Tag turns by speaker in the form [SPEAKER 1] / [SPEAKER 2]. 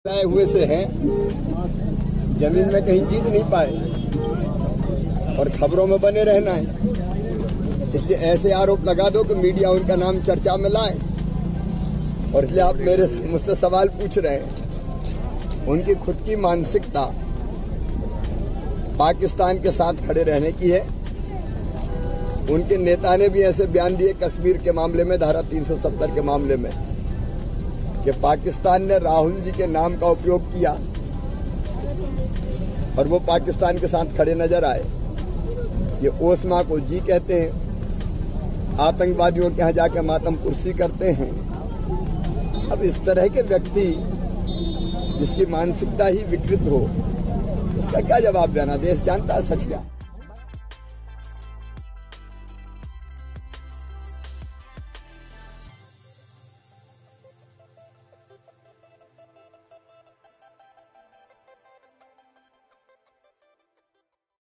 [SPEAKER 1] लाए हुए से हैं, जमीन में कहीं जीत नहीं पाए और खबरों में बने रहना है। इसलिए ऐसे आरोप लगा दो कि मीडिया उनका नाम चर्चा में लाए। और इसलिए आप मुझसे सवाल पूछ रहे हैं। उनकी खुद की मानसिकता पाकिस्तान के साथ खड़े रहने की है। उनके नेता ने भी ऐसे बयान दिए कश्मीर के मामले में, धारा 370 के मामले में, कि पाकिस्तान ने राहुल जी के नाम का उपयोग किया और वो पाकिस्तान के साथ खड़े नजर आए। ये ओस्मा को जी कहते हैं, आतंकवादियों के यहाँ जाकर मातम कुर्सी करते हैं। अब इस तरह के व्यक्ति जिसकी मानसिकता ही विकृत हो, उसका क्या जवाब देना? देश जानता है सच क्या।